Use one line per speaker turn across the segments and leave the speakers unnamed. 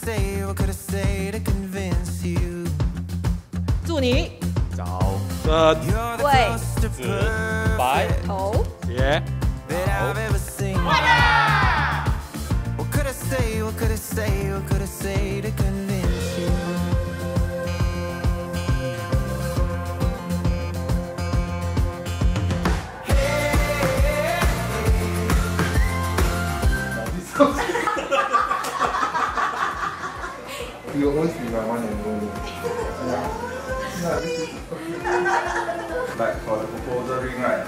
祝你
早
生
胃
子白
头
爷好。
快乐。
You always be my one and only. Yeah. No, this is like for the proposal ring, right?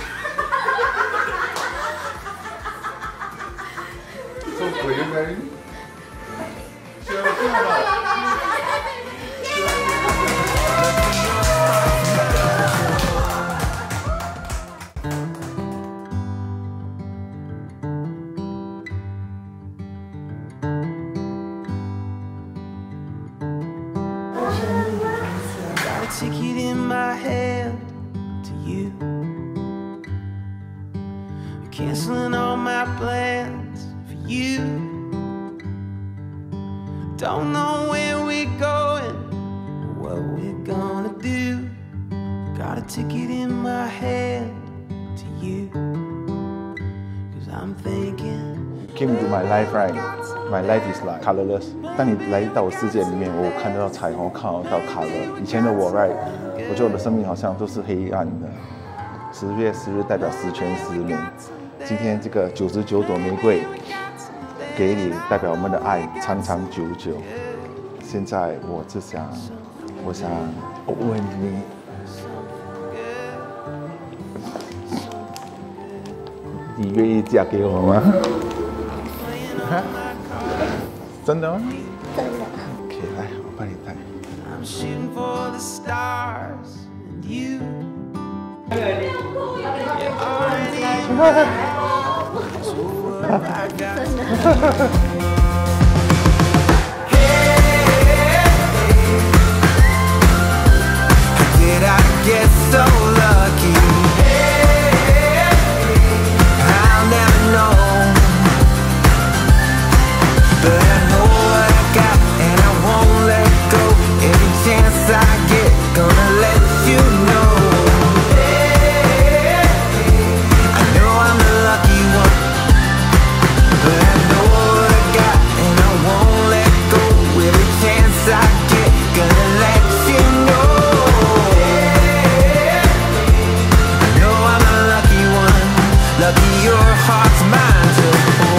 So will you marry me? Sure, sure.
Ticket in my hand to you, canceling all my plans for you. Don't know where we're going, what we're gonna do. Got a ticket in my hand to you, 'cause I'm thinking.
Came into my life, right? My life is like colorless. 当你来到我世界里面，我看得到彩虹，看得到color。以前的我 ，right？ 我觉得我的生命好像都是黑暗的。10月10日代表十全十美。今天这个99朵玫瑰给你，代表我们的爱长长久久。现在我想问你，你愿意嫁给我吗？真的吗？
真的。
OK， 来，我帮你戴。
I'm shooting for the stars and you. Did I get so lucky? I'll never know. But I know what I got and I won't let go. Every chance I get, gonna let you know. I know I'm the lucky one, but I know what I got and I won't let go. Every chance I get, gonna let you know. I know I'm the lucky one, lucky your heart's mine to hold.